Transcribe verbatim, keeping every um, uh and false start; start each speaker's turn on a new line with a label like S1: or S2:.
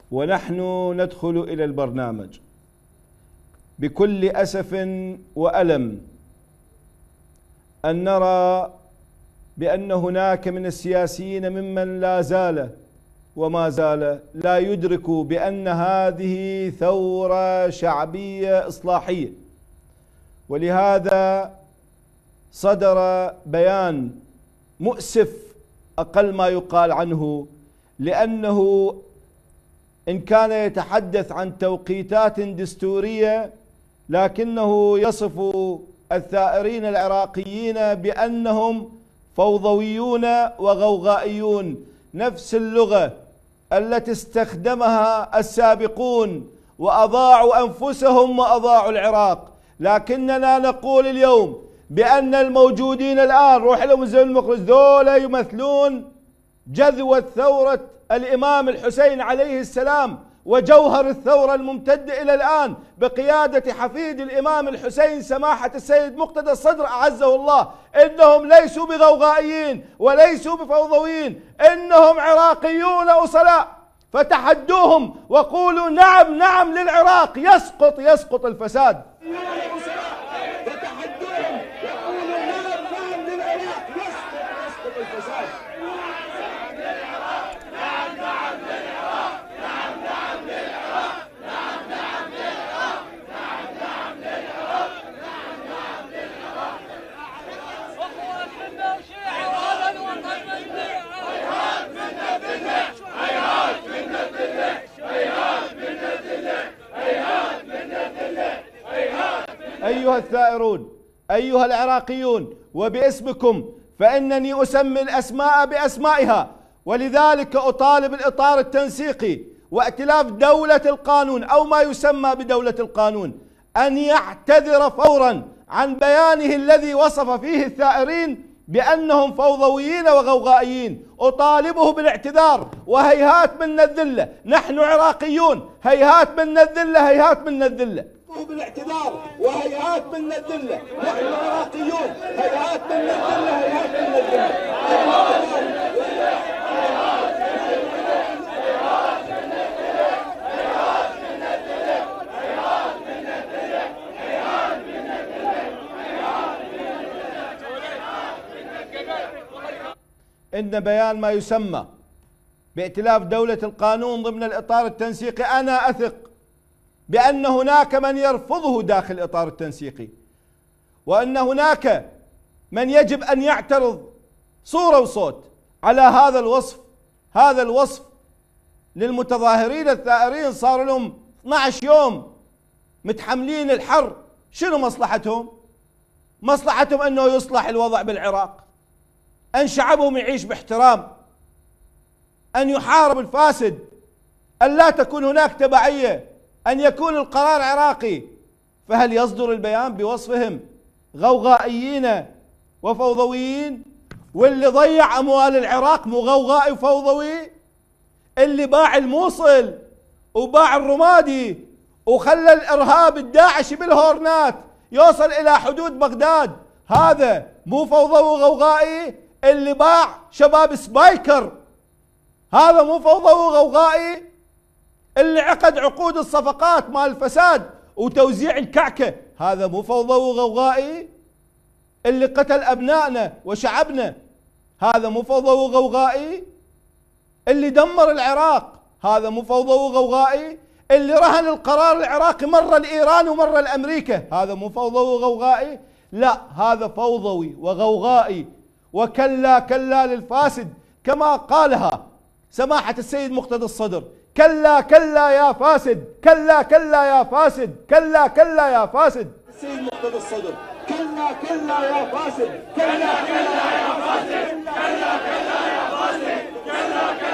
S1: ونحن ندخل إلى البرنامج بكل أسف وألم أن نرى بأن هناك من السياسيين ممن لا زال وما زال لا يدرك بأن هذه ثورة شعبية إصلاحية. ولهذا صدر بيان مؤسف أقل ما يقال عنه، لأنه إن كان يتحدث عن توقيتات دستورية لكنه يصف الثائرين العراقيين بأنهم فوضويون وغوغائيون، نفس اللغة التي استخدمها السابقون وأضاعوا أنفسهم وأضاعوا العراق. لكننا نقول اليوم بأن الموجودين الآن، روح لهم زي المخرج، ذولا يمثلون جذوة ثورة الإمام الحسين عليه السلام وجوهر الثورة الممتدة إلى الآن بقيادة حفيد الإمام الحسين سماحة السيد مقتدى الصدر أعزه الله. إنهم ليسوا بغوغائيين وليسوا بفوضويين، إنهم عراقيون أصلاء، فتحدوهم وقولوا نعم نعم للعراق، يسقط يسقط الفساد. أيها الثائرون، أيها العراقيون، وباسمكم فإنني أسمي الأسماء بأسمائها، ولذلك أطالب الإطار التنسيقي وائتلاف دولة القانون أو ما يسمى بدولة القانون أن يعتذر فورا عن بيانه الذي وصف فيه الثائرين بأنهم فوضويين وغوغائيين. أطالبه بالاعتذار، وهيهات منا الذلة، نحن عراقيون، هيهات منا الذلة، هيهات منا الذلة. بالاعتذار وهيهات منا الذلة، نحن عراقيون، هيهات منا الذلة، هيهات منا الذلة. إن بيان ما يسمى بائتلاف دولة القانون ضمن الإطار التنسيقي، أنا أثق بأن هناك من يرفضه داخل الإطار التنسيقي، وأن هناك من يجب أن يعترض صورة وصوت على هذا الوصف. هذا الوصف للمتظاهرين الثائرين صار لهم اثني عشر يوم متحملين الحر. شنو مصلحتهم؟ مصلحتهم أنه يصلح الوضع بالعراق، أن شعبهم يعيش باحترام، أن يحارب الفاسد، أن لا تكون هناك تبعية، أن يكون القرار عراقي. فهل يصدر البيان بوصفهم غوغائيين وفوضويين؟ واللي ضيع أموال العراق مو غوغائي وفوضوي؟ اللي باع الموصل وباع الرمادي وخلى الإرهاب الداعشي بالهورنات يوصل إلى حدود بغداد، هذا مو فوضوي وغوغائي؟ اللي باع شباب سبايكر، هذا مو فوضوي وغوغائي؟ اللي عقد عقود الصفقات مال الفساد وتوزيع الكعكة، هذا مو فوضوي وغوغائي؟ اللي قتل أبنائنا وشعبنا، هذا مو فوضوي وغوغائي؟ اللي دمر العراق، هذا مو فوضوي وغوغائي؟ اللي رهن القرار العراقي مرة لإيران ومرة لأمريكا، هذا مو فوضوي وغوغائي؟ لا، هذا فوضوي وغوغائي. وكلا كلا للفاسد كما قالها سماحة السيد مقتدى الصدر، كلا كلا يا فاسد، كلا كلا يا فاسد، كلا كلا يا فاسد. السيد مقتدى الصدر، كلا كلا يا فاسد، كلا كلا يا فاسد، كلا كلا يا فاسد، كلا كلا